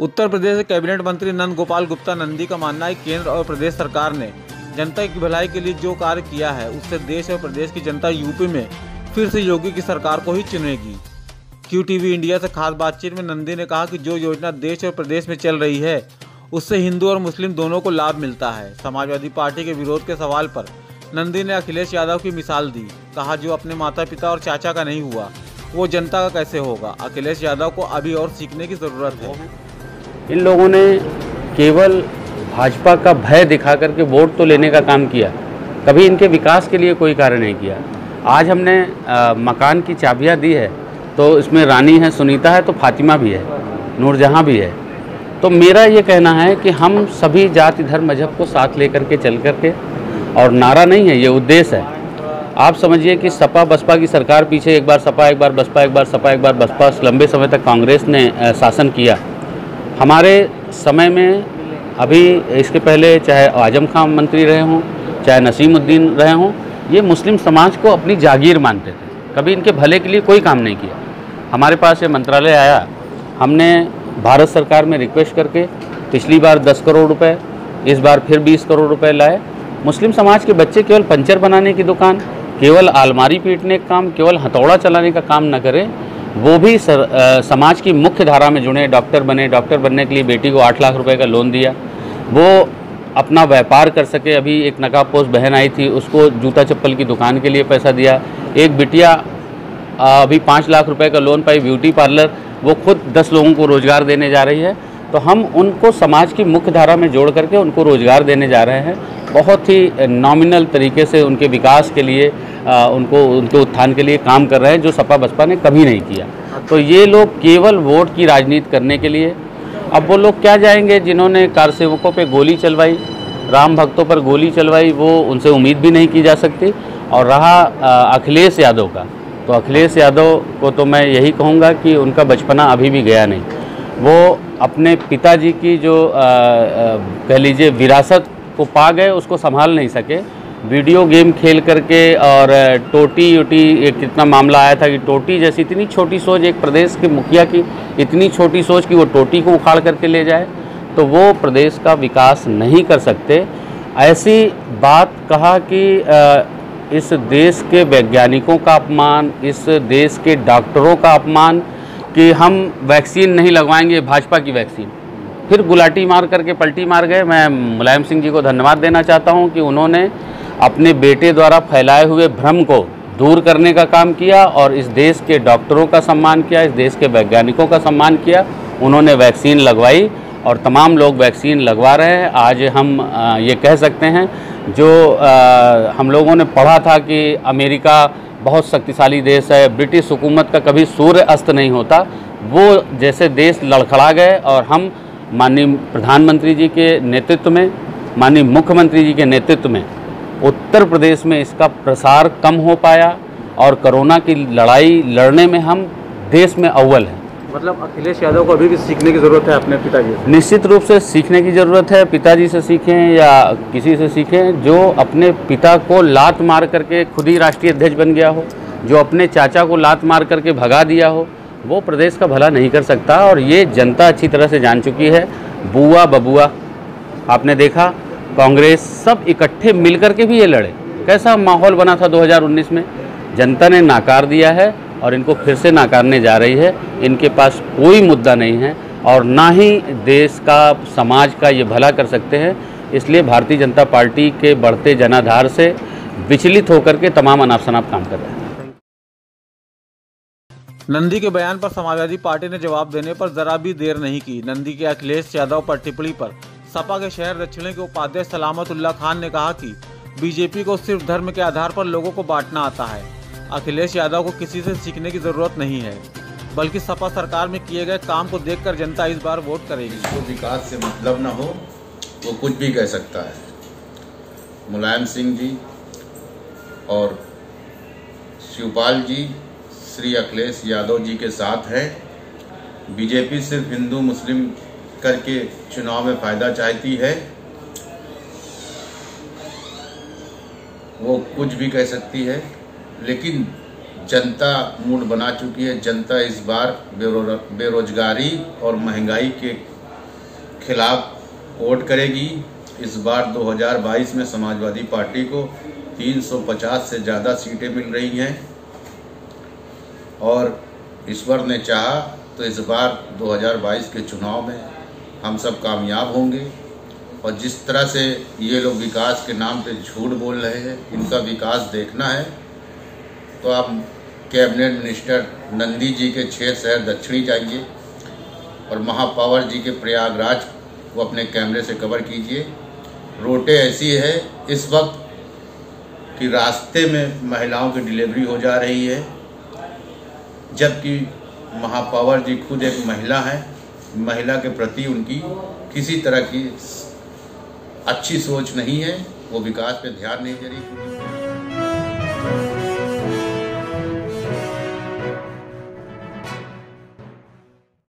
उत्तर प्रदेश के कैबिनेट मंत्री नंद गोपाल गुप्ता नंदी का मानना है कि केंद्र और प्रदेश सरकार ने जनता की भलाई के लिए जो कार्य किया है उससे देश और प्रदेश की जनता यूपी में फिर से योगी की सरकार को ही चुनेगी। QTV इंडिया से खास बातचीत में नंदी ने कहा कि जो योजना देश और प्रदेश में चल रही है उससे हिंदू और मुस्लिम दोनों को लाभ मिलता है। समाजवादी पार्टी के विरोध के सवाल पर नंदी ने अखिलेश यादव की मिसाल दी। कहा जो अपने माता पिता और चाचा का नहीं हुआ वो जनता का कैसे होगा। अखिलेश यादव को अभी और सीखने की ज़रूरत है। इन लोगों ने केवल भाजपा का भय दिखा करके वोट तो लेने का काम किया, कभी इनके विकास के लिए कोई कार्य नहीं किया। आज हमने मकान की चाबियां दी है तो इसमें रानी है, सुनीता है, तो फातिमा भी है, नूरजहां भी है। तो मेरा ये कहना है कि हम सभी जाति धर्म मजहब को साथ लेकर के चल करके, और नारा नहीं है, ये उद्देश्य है। आप समझिए कि सपा बसपा की सरकार पीछे एक बार सपा एक बार बसपा एक बार सपा एक बार बसपा, लंबे समय तक कांग्रेस ने शासन किया। हमारे समय में अभी इसके पहले चाहे आजम खान मंत्री रहे हों, चाहे नसीमुद्दीन रहे हों, ये मुस्लिम समाज को अपनी जागीर मानते थे, कभी इनके भले के लिए कोई काम नहीं किया। हमारे पास ये मंत्रालय आया, हमने भारत सरकार में रिक्वेस्ट करके पिछली बार 10 करोड़ रुपए, इस बार फिर 20 करोड़ रुपए लाए। मुस्लिम समाज के बच्चे केवल पंचर बनाने की दुकान, केवल अलमारी पीटने का काम, केवल हथौड़ा चलाने का काम न करें, वो भी समाज की मुख्य धारा में जुड़े, डॉक्टर बने। डॉक्टर बनने के लिए बेटी को 8 लाख रुपए का लोन दिया, वो अपना व्यापार कर सके। अभी एक नकाबपोश बहन आई थी, उसको जूता चप्पल की दुकान के लिए पैसा दिया। एक बिटिया अभी 5 लाख रुपए का लोन पाई, ब्यूटी पार्लर, वो खुद 10 लोगों को रोज़गार देने जा रही है। तो हम उनको समाज की मुख्य धारा में जोड़ करके उनको रोज़गार देने जा रहे हैं। बहुत ही नॉमिनल तरीके से उनके विकास के लिए, उनके उत्थान के लिए काम कर रहे हैं, जो सपा बसपा ने कभी नहीं किया। तो ये लोग केवल वोट की राजनीति करने के लिए, अब वो लोग क्या जाएंगे जिन्होंने कार सेवकों पे गोली चलवाई, राम भक्तों पर गोली चलवाई, वो उनसे उम्मीद भी नहीं की जा सकती। और रहा अखिलेश यादव का, तो अखिलेश यादव को तो मैं यही कहूँगा कि उनका बचपना अभी भी गया नहीं। वो अपने पिताजी की जो कह लीजिए विरासत को पा गए, उसको संभाल नहीं सके। वीडियो गेम खेल करके, और टोटी उटी एक कितना मामला आया था कि टोटी जैसी इतनी छोटी सोच एक प्रदेश के मुखिया की, इतनी छोटी सोच कि वो टोटी को उखाड़ करके ले जाए, तो वो प्रदेश का विकास नहीं कर सकते। ऐसी बात कहा कि इस देश के वैज्ञानिकों का अपमान, इस देश के डॉक्टरों का अपमान कि हम वैक्सीन नहीं लगवाएंगे, भाजपा की वैक्सीन, फिर गुलाटी मार करके पलटी मार गए। मैं मुलायम सिंह जी को धन्यवाद देना चाहता हूं कि उन्होंने अपने बेटे द्वारा फैलाए हुए भ्रम को दूर करने का काम किया और इस देश के डॉक्टरों का सम्मान किया, इस देश के वैज्ञानिकों का सम्मान किया। उन्होंने वैक्सीन लगवाई और तमाम लोग वैक्सीन लगवा रहे हैं। आज हम ये कह सकते हैं, जो हम लोगों ने पढ़ा था कि अमेरिका बहुत शक्तिशाली देश है, ब्रिटिश हुकूमत का कभी सूर्य अस्त नहीं होता, वो जैसे देश लड़खड़ा गए। और हम माननीय प्रधानमंत्री जी के नेतृत्व में, माननीय मुख्यमंत्री जी के नेतृत्व में उत्तर प्रदेश में इसका प्रसार कम हो पाया, और कोरोना की लड़ाई लड़ने में हम देश में अव्वल हैं। मतलब अखिलेश यादव को अभी भी सीखने की ज़रूरत है अपने पिताजी से। निश्चित रूप से सीखने की ज़रूरत है। पिताजी से सीखें या किसी से सीखें जो अपने पिता को लात मार करके खुद ही राष्ट्रीय अध्यक्ष बन गया हो, जो अपने चाचा को लात मार करके भगा दिया हो, वो प्रदेश का भला नहीं कर सकता। और ये जनता अच्छी तरह से जान चुकी है। बुआ बबुआ आपने देखा, कांग्रेस सब इकट्ठे मिल करके भी ये लड़े, कैसा माहौल बना था 2019 में। जनता ने नाकार दिया है और इनको फिर से नाकारने जा रही है। इनके पास कोई मुद्दा नहीं है और ना ही देश का, समाज का ये भला कर सकते हैं। इसलिए भारतीय जनता पार्टी के बढ़ते जनाधार से विचलित होकर के तमाम अनाप शनाप काम कर रहे हैं। नंदी के बयान पर समाजवादी पार्टी ने जवाब देने पर जरा भी देर नहीं की। नंदी के अखिलेश यादव पर टिप्पणी पर सपा के शहर दक्षिणी के उपाध्यक्ष सलामतुल्लाह खान ने कहा कि बीजेपी को सिर्फ धर्म के आधार पर लोगों को बांटना आता है। अखिलेश यादव को किसी से सीखने की जरूरत नहीं है, बल्कि सपा सरकार में किए गए काम को देखकर जनता इस बार वोट करेगी। तो विकास से मतलब न हो, वो कुछ भी कह सकता है। मुलायम सिंह जी और शिवपाल जी श्री अखिलेश यादव जी के साथ है। बीजेपी सिर्फ हिंदू मुस्लिम करके चुनाव में फायदा चाहती है, वो कुछ भी कह सकती है, लेकिन जनता मूड बना चुकी है। जनता इस बार बेरोजगारी और महंगाई के खिलाफ वोट करेगी। इस बार 2022 में समाजवादी पार्टी को 350 से ज़्यादा सीटें मिल रही हैं और ईश्वर ने चाहा तो इस बार 2022 के चुनाव में हम सब कामयाब होंगे। और जिस तरह से ये लोग विकास के नाम पे झूठ बोल रहे हैं, इनका विकास देखना है तो आप कैबिनेट मिनिस्टर नंदी जी के 6 शहर दक्षिणी जाइए और महापावर जी के प्रयागराज को अपने कैमरे से कवर कीजिए। रोटें ऐसी है इस वक्त कि रास्ते में महिलाओं की डिलीवरी हो जा रही है, जबकि महापावर जी खुद एक महिला है। महिला के प्रति उनकी किसी तरह की अच्छी सोच नहीं है, वो विकास पे ध्यान नहीं दे रही।